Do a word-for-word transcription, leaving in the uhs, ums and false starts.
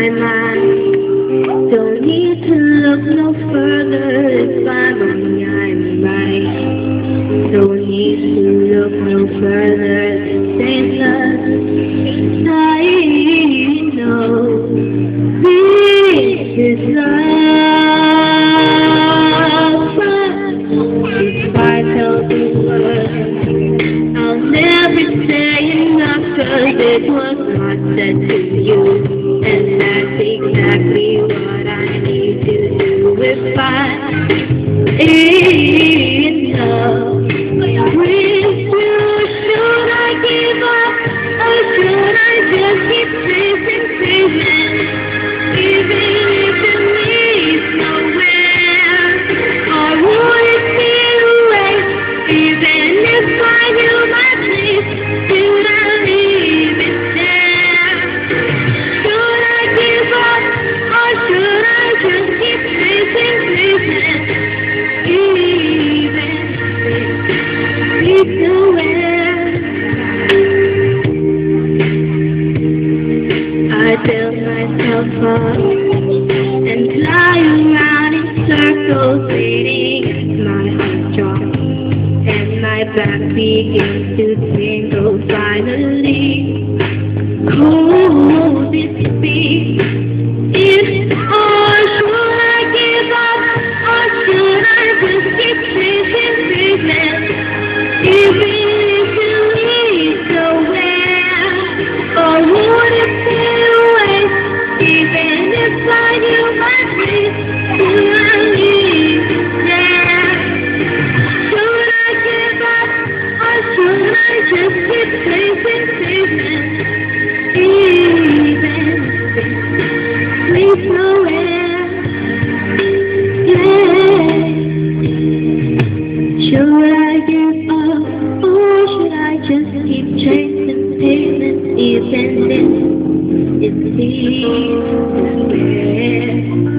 my mind. Don't need to look no further to find when I'm right. Don't need to look no further to save love. I know this is love. If I tell the world, I'll never say enough, 'cause it was not said to you. And that's exactly what I need to do if I in love with you. Should I give up, or should I just keep chasing, chasing? Even if it leads nowhere, or would it be a waste? Even if I knew my place, should I leave it there? Should I give up, or should I just keep chasing, chasing? Even if it leads nowhere. I build myself up and fly around in circles, waiting as my heart drops and my back begins to tingle. Finally, cold it be. If or should I give up, or should I just keep chasing, chasing? Even if it leads nowhere, or would it be a waste? Even if I knew my place, should I leave it there? Should I give up, or should I just keep chasing, chasing? Even if it leads nowhere, yeah. Should I give up, or should I just keep chasing pavement? Even if it leads nowhere.